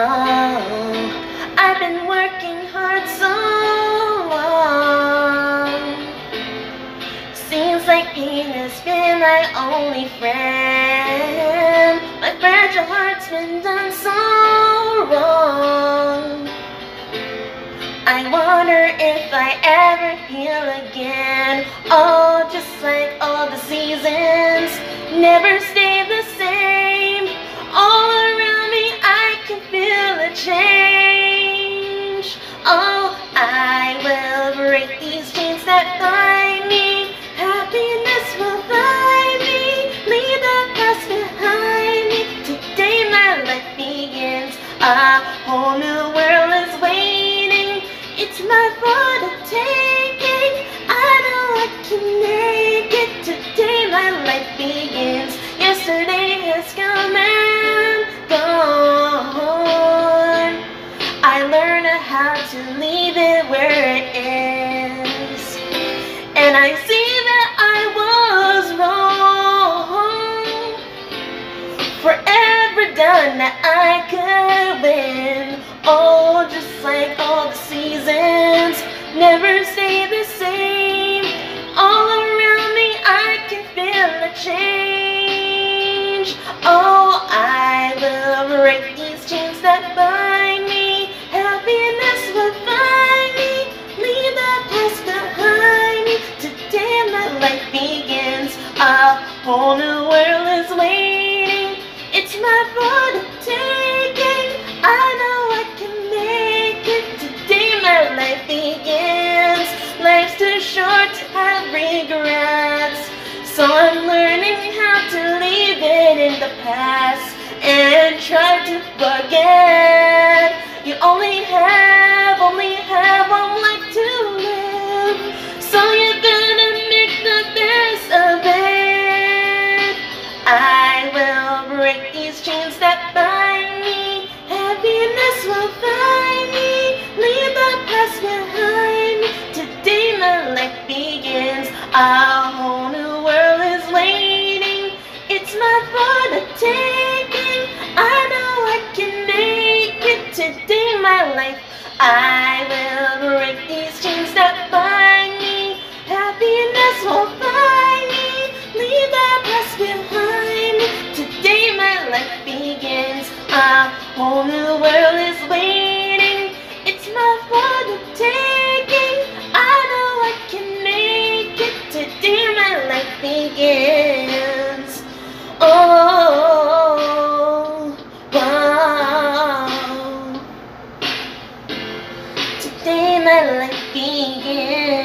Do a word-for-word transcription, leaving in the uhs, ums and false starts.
Oh, I've been working hard so long. Seems like pain has been my only friend. My fragile heart's been done so wrong. I wonder if I ever heal again. Oh, just like all the seasons never stay the same. All around me I can feel a change. Oh, I will break these chains that bind me. Happiness will find me. Leave the past behind me. Today my life begins. A whole new world is waiting. It's my for the taking. I know I can make it. Today my life begins. Yesterday has come and gone. I learned how to leave it where it is. And I see that I was wrong. Forever done that I could win. Oh, just like all the seasons never stay the same. All around me I can feel a change. Oh, I will break these chains that bind me. Happiness will find me. Leave the past behind me. Today my life begins. A whole new world is waiting. It's my for the taking. I know I can make it. Today my life begins. Life's too short to have regrets, so I'm learning how to leave it in the past and try to forget. You only have, only have one life to live, so you better make the best of it. I will break these chains that bind me. Happiness will find me. Leave the past behind me. Today my life begins. A whole new world is waiting. It's my for the taking. I know I can make it. Today my life. I will break these chains that bind me. Happiness will find me. Leave the past behind me. Today my life begins. A whole new world is waiting. It's my for the taking. I know I can make it. Today my life begins. Oh, wow. Today my life begins.